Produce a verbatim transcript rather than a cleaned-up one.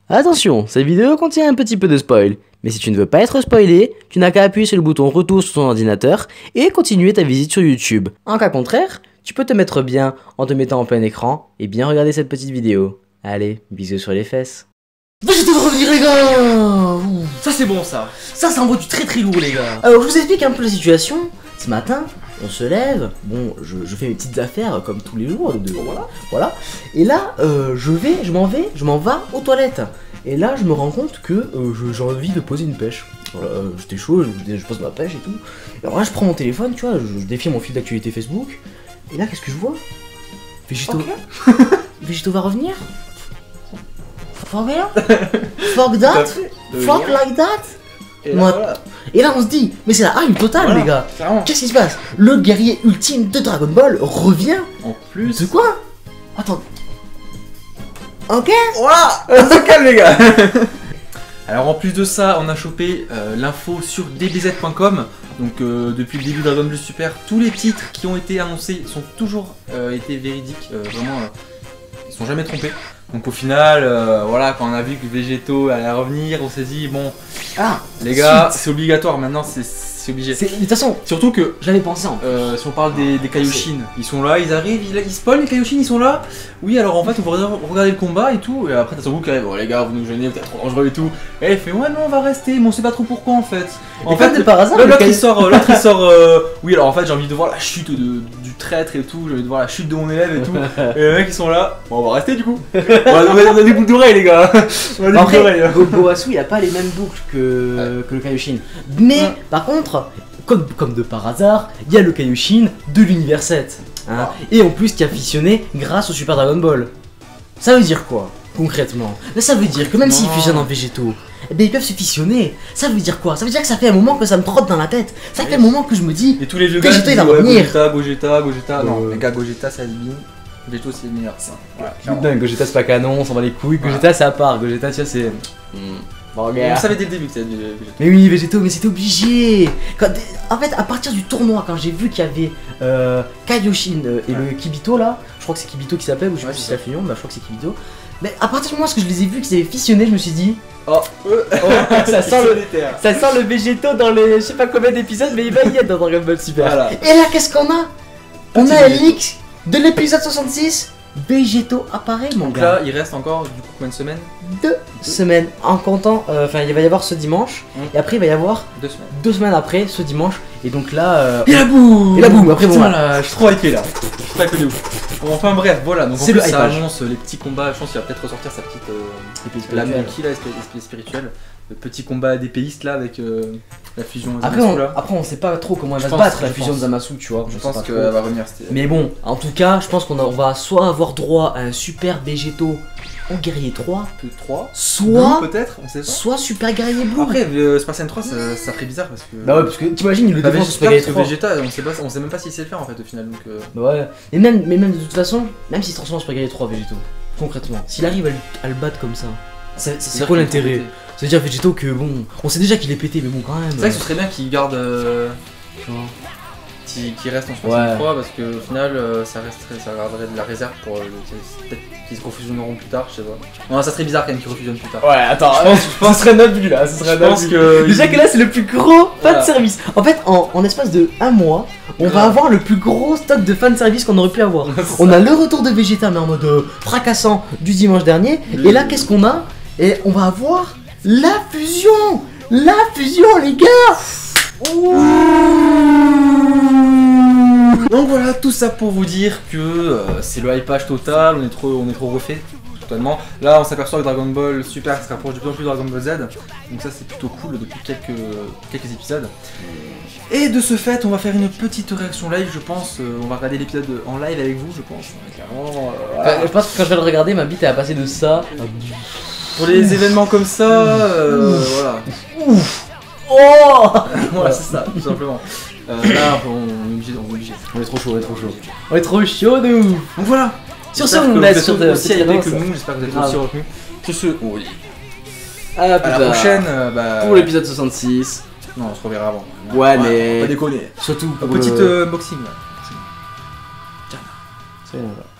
Attention, cette vidéo contient un petit peu de spoil, mais si tu ne veux pas être spoilé, tu n'as qu'à appuyer sur le bouton retour sur ton ordinateur et continuer ta visite sur YouTube. En cas contraire, tu peux te mettre bien en te mettant en plein écran et bien regarder cette petite vidéo. Allez, bisous sur les fesses. J'étais de revenir les gars. Ouh. Ça c'est bon ça. Ça c'est un bout du très très lourd les gars. Alors je vous explique un peu la situation. Ce matin, on se lève, bon, je, je fais mes petites affaires comme tous les jours, de, voilà, voilà. Et là, euh, je vais, je m'en vais, je m'en vais aux toilettes. Et là, je me rends compte que euh, j'ai envie de poser une pêche. Voilà, euh, j'étais chaud, je, je pose ma pêche et tout. Alors là, je prends mon téléphone, tu vois, je, je défie mon fil d'actualité Facebook. Et là, qu'est-ce que je vois? Végéto. Okay. Végéto va revenir. Forget Fuck that Fuck like that. Et là, voilà. Et là on se dit, mais c'est la hype totale voilà, les gars. Qu'est-ce qui se passe? Le guerrier ultime de Dragon Ball revient. En plus. De quoi? Attends. Ok. Voilà. On se calme les gars. Alors en plus de ça, on a chopé euh, l'info sur d b z point com. Donc euh, depuis le début de Dragon Ball Super, tous les titres qui ont été annoncés sont toujours euh, été véridiques. Euh, vraiment, euh, ils sont jamais trompés. Donc au final, euh, voilà, quand on a vu que Végéto allait revenir, on s'est dit bon, ah, les gars, c'est obligatoire maintenant, c'est obligé. De toute façon, surtout que j'avais pensé en euh, si on parle des, des Kaioshin, ils sont là, ils arrivent, ils, ils spawnent les Kaioshin, ils sont là. Oui, alors en fait, on va regarder le combat et tout, et après t'as son groupe qui arrive, bon les gars, vous nous gênez, vous êtes trop dangereux et tout. Et il fait ouais non, on va rester, mais on sait pas trop pourquoi en fait. En et fait, par hasard, l'autre il sort, l'autre il sort. Euh, oui, alors en fait, j'ai envie de voir la chute de, du traître et tout, j'ai envie de voir la chute de mon élève et tout. Et les mecs ils sont là, bon on va rester du coup. On a, on a des boucles d'oreilles les gars. On a des boucles d'oreilles. Goasu il a pas les mêmes boucles que, ouais. que le Kaioshin. Mais ouais. Par contre, comme, comme de par hasard, il y a le Kaioshin de l'univers sept. Hein, oh. Et en plus qui a fusionné grâce au Super Dragon Ball. Ça veut dire quoi concrètement? Là ça veut dire que même s'ils fusionnent en végétaux, eh ben, ils peuvent se fissionner. Ça veut dire quoi? Ça veut dire que ça fait un moment que ça me trotte dans la tête. Ça fait un moment que je me dis. Et tous les vieux gars Végéto, ils il va disent, revenir. Gogeta, Gogeta, Gogeta. Euh... Non, les gars, Gogeta c'est admin. Végéto c'est le meilleur ça. Voilà, non, Gogeta c'est pas canon, on s'en va les couilles. Gogeta voilà. C'est à part. Gogeta tu vois c'est. Mm. Bon, on savait dès le début que c'était du Végéto. Mais oui, Végéto, mais c'était obligé. Quand, en fait, à partir du tournoi, quand j'ai vu qu'il y avait euh, Kaioshin euh, et ouais. le Kibito là, je crois que c'est Kibito qui s'appelle, ou je sais ouais, pas si c'est la fusion, mais je crois que c'est Kibito. Mais à partir du moment où je les ai vus qu'ils avaient fissionné, je me suis dit oh, euh, oh ça, sent le, ça sent le Végéto dans les je sais pas combien d'épisodes, mais il va y être dans Dragon Ball Super. Voilà. Et là, qu'est-ce qu'on a? On Petit a un leak de l'épisode soixante-six. Végéto apparaît, mon Donc gars. là, il reste encore du coup combien de semaines? Deux semaines en comptant. Enfin, euh, il va y avoir ce dimanche, mmh. et après il va y avoir deux semaines. Deux semaines après ce dimanche, et donc là. Euh, et la boum Et la boum. Après Putain, bon. Là, je suis trop hypé là. Je suis trop hypé de ouf. Bon, enfin bref, voilà. Donc en plus, ça annonce les petits combats. Je pense qu'il va peut-être ressortir sa petite. Euh, la Monkey là, esprit spirituel. Le petit combat d'épéistes là avec euh, la fusion après on, là. Après on sait pas trop comment elle va se battre la fusion de Zamasu, tu vois. Je, je pense qu'elle va revenir. Mais bon, en tout cas, je pense qu'on on va soit avoir droit à un super Végéto en guerrier trois, trois soit peut-être, on sait pas. Soit super guerrier blue. Après le Super Saiyan trois ça, ça ferait bizarre parce que. Bah ouais, parce que t'imagines il le défend sur super guerrier trois. Vegeta, on sait pas, on sait même pas s'il sait le faire en fait au final donc. Euh... Bah ouais. Et même, mais même de toute façon, même s'il se transforme en super guerrier trois Végéto, concrètement, s'il arrive à, lui, à le battre comme ça, c'est quoi l'intérêt? Ça veut dire Végéto que bon, on sait déjà qu'il est pété, mais bon quand même. C'est vrai que ce serait bien qu'il garde, euh, qu'il qu reste en soixante-trois ouais. Parce que au final, euh, ça resterait, ça garderait de la réserve pour euh, peut-être qu'ils se refusionneront plus tard, je sais pas. Non, ça serait bizarre quand même qu'ils refusionnent plus tard. Ouais, attends, je pense, je pense ce serait notre but là, ce serait je pense que déjà que là c'est le plus gros fan service. En fait, en, en espace de un mois, on ouais. va avoir le plus gros stock de fan service qu'on aurait pu avoir. On a le retour de Vegeta mais en mode euh, fracassant du dimanche dernier. Oui. Et là, qu'est-ce qu'on a? Et on va avoir la fusion! La fusion, les gars! Ouh. Donc voilà, tout ça pour vous dire que euh, c'est le hypage total, on est trop, on est trop refait, totalement. Là, on s'aperçoit que Dragon Ball Super se rapproche de plus en plus de Dragon Ball Z, donc ça c'est plutôt cool depuis quelques, quelques épisodes. Et de ce fait, on va faire une petite réaction live, je pense. Euh, on va regarder l'épisode en live avec vous, je pense. Clairement, euh, voilà. Je pense que quand je vais le regarder, ma bite elle a passé de ça. Pour les Ouf. événements comme ça, euh, Ouf. voilà. Ouf. Oh. Voilà, c'est ça, tout simplement. Euh, là, on est obligé, on est obligé. On est trop chaud, on est trop chaud. On est trop chaud de ouf. Donc voilà. Sur ce, on laisse sur de aussi hypés que nous. J'espère que vous êtes aussi retenus. Sur ce, oui. À la prochaine, euh, bah... pour l'épisode soixante-six. Non, on se reverra avant. Ouais, ouais mais. Pas déconner. Surtout pour. Un petit le... unboxing là. Tiens. C'est bon, là.